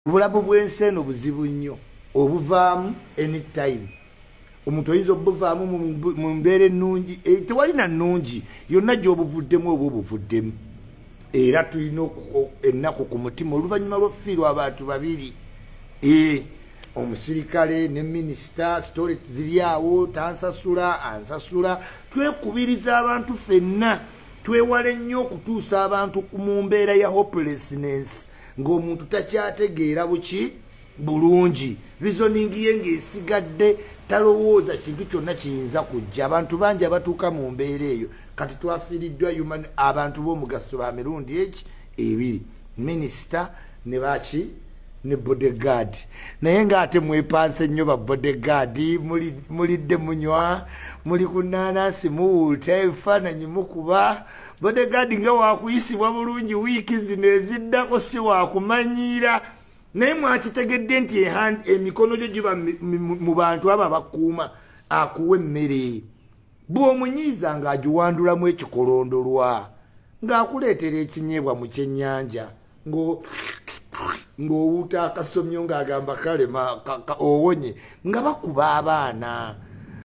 Obulabu bw'enseno buzibu nnyo obuvaamu anytime omuntu oyinza obuvaamu mu mbeera ennungi tewali na nnungi yonna gy'obuvuddemu oba obuvuddemu era tulina ennaku ku mutima oluvannyuma lw'ofiirwa abantu babiri omusirikale ne minisita story ziri awo tansasula ansasula twekubiriza abantu ffenna twewale nnyo okutuusa abantu mu mbeera ya hopelessness ng'omuntu takyategeera buki bulungi reasoning ye ng'esigadde talowooza kintu kyonna kiyinza kujja abantu bangi abatuuka mu mbeera eyo kati twafiiriddwa human abantu b'omugaso ba mirundi eki ebiri minisita ne baki ne bodyguard naye ng'ate mwepanse nnyo ba bodyguard mulidde munywa muli ku nnaanansi muwulta ebifaananyi mukuba bodyguard nga wakuyisibwa bulungi wiiki zino eziddako si wakumanyiira naye mwakitegedde nti emikono gyo giba mu bantu abo abakuuma akuwa emmere bw'omunyiiza ng'agiwandulamu ekikolondolwa ng'akuleetera ekinyeebwa mu kyennyanja ng'owuuta akasomyo ng'agamba kalema owonye nga bakuba abaana